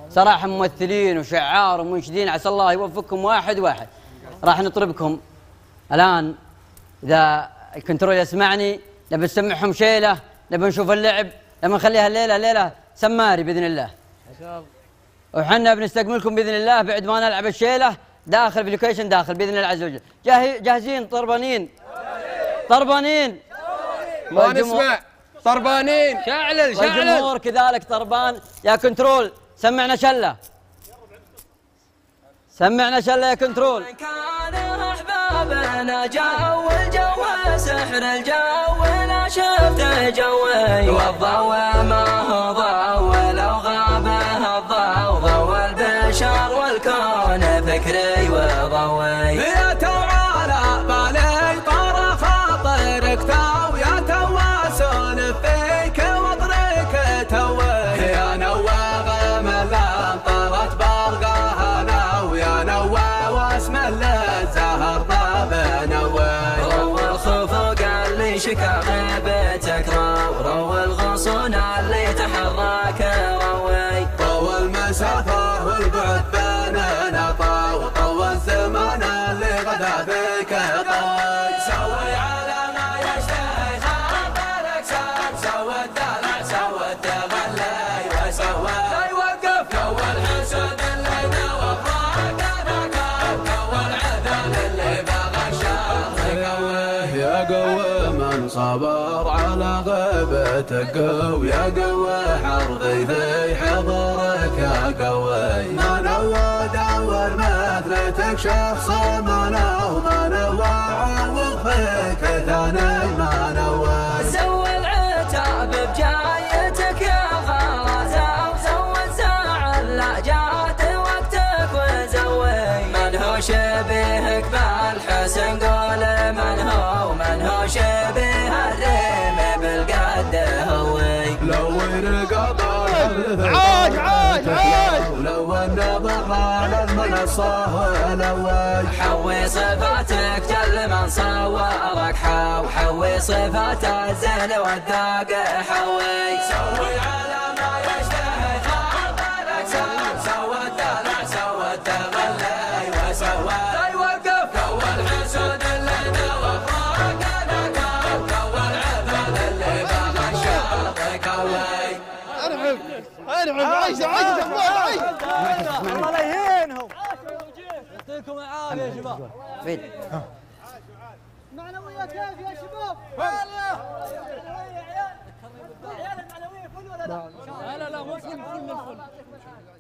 صراحة ممثلين وشعار ومنشدين، عسى الله يوفقكم واحد واحد. راح نطربكم الآن، إذا الكنترول يسمعني، نبي نسمعهم شيلة، نبي نشوف اللعب، نبي نخليها الليلة ليلة سماري بإذن الله. وحنا بنستقبلكم بإذن الله بعد ما نلعب الشيلة داخل في اللوكيشن داخل بإذن الله عز وجل. جاهزين؟ طربانين؟ طربانين؟ ما نسمع. طربانين. شعلل شعلل. والجمهور كذلك طربان. يا كنترول سمعنا شلة، سمعنا شلة يا كنترول. كان أحبابنا جو الجو سحر الجو، لا شفت جوي والضوء ما هو ضوء، لو غاب الضوء ضوء البشر والكون فكري وضوي. يا توعالى بالي طار خاطرك تو، يا توا سولف فيك واضرك توي، يا نوى ملان طارت برقاها نو، يا نوى واسم الزهر طاب نوي. روى الخفوق اللي شكا غيبتك روى الغصون اللي تحرك روي. طوى المسافة والبعد بيننا طوى الزمان اللي غدا بك طوي. سوي على ما يشتهي خاطرك سوى الدلع سوى التغلي وسوى لا يوقف كوى الحسد اللي نوى فراقنا كوى العذل اللي بغى الشر قوي. يا قوي من صبر على غيبتك قوي، يا قوي حرضي في حضرك يا قوي. ما نوى دور مثلتك شخص ما نوى عوض فيك ثاني ما نوى. سوى العتاب بجايتك يا غازة، وسوى الزعل لا جات وقتك وزوي. من هو شبيهك بالحسن قول من هو شبيه الريم بالقد هوي. لو القضاء عاج عاج عاج، ولو النظر على المنصة ولوي. حوي صفاتك جل من صورك حوي صفات الزين والذاق حوي. سوي على ما يشتهي خاطرك سوى الدلع سوى التغلي وسوى لا يوقف كوى الحسود اللي نوى فراقنا كوى العذل اللي بغى الشر كوي. ارعب عيش عيش عيش. الله لا يهينهم. يعطيكم العافية يا شباب. فين؟ معنوية كيف يا شباب؟ والله عيال المعنوية فل ولا لا؟ لا لا لا مو فل فل.